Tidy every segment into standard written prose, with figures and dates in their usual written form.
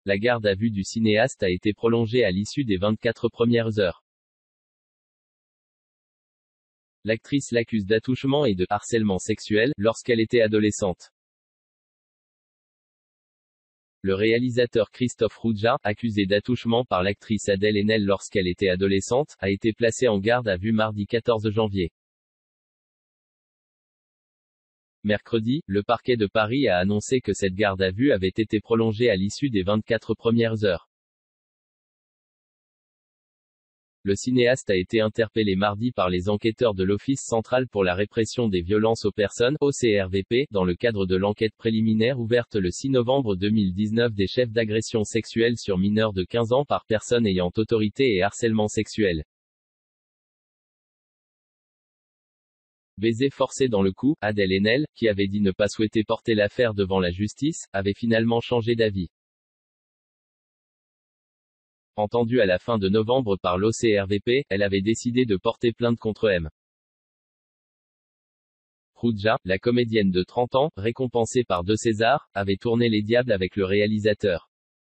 La garde à vue du cinéaste a été prolongée à l'issue des 24 premières heures. L'actrice l'accuse d'attouchement et de harcèlement sexuel lorsqu'elle était adolescente. Le réalisateur Christophe Rouja, accusé d'attouchement par l'actrice Adèle Haenel lorsqu'elle était adolescente, a été placé en garde à vue mardi 14 janvier. Mercredi, le parquet de Paris a annoncé que cette garde à vue avait été prolongée à l'issue des 24 premières heures. Le cinéaste a été interpellé mardi par les enquêteurs de l'Office central pour la répression des violences aux personnes, OCRVP, dans le cadre de l'enquête préliminaire ouverte le 6 novembre 2019 des chefs d'agression sexuelle sur mineurs de 15 ans par personne ayant autorité et harcèlement sexuel. Baiser forcé dans le cou, Adèle Haenel, qui avait dit ne pas souhaiter porter l'affaire devant la justice, avait finalement changé d'avis. Entendue à la fin de novembre par l'OCRVP, elle avait décidé de porter plainte contre M. Rouja, la comédienne de 30 ans, récompensée par 2 Césars, avait tourné Les Diables avec le réalisateur.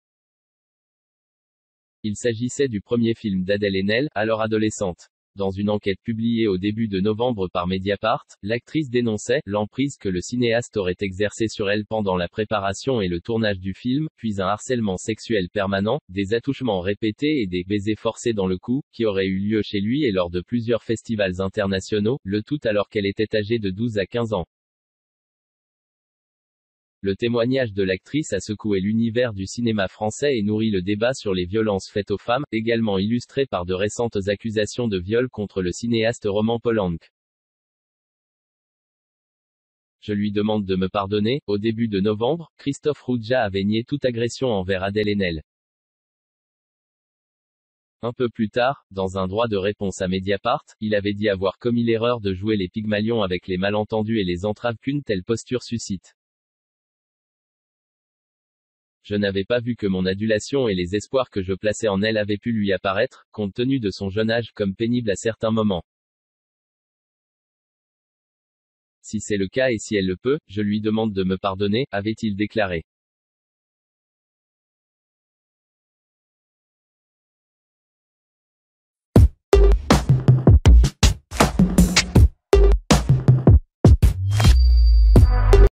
Il s'agissait du premier film d'Adèle Haenel, alors adolescente. Dans une enquête publiée au début de novembre par Mediapart, l'actrice dénonçait l'emprise que le cinéaste aurait exercée sur elle pendant la préparation et le tournage du film, puis un harcèlement sexuel permanent, des attouchements répétés et des baisers forcés dans le cou, qui auraient eu lieu chez lui et lors de plusieurs festivals internationaux, le tout alors qu'elle était âgée de 12 à 15 ans. Le témoignage de l'actrice a secoué l'univers du cinéma français et nourri le débat sur les violences faites aux femmes, également illustré par de récentes accusations de viol contre le cinéaste Roman Polanski. Je lui demande de me pardonner. Au début de novembre, Christophe Rouja avait nié toute agression envers Adèle Haenel. Un peu plus tard, dans un droit de réponse à Mediapart, il avait dit avoir commis l'erreur de jouer les Pygmalions avec les malentendus et les entraves qu'une telle posture suscite. Je n'avais pas vu que mon adulation et les espoirs que je plaçais en elle avaient pu lui apparaître, compte tenu de son jeune âge, comme pénibles à certains moments. Si c'est le cas et si elle le peut, je lui demande de me pardonner, avait-il déclaré.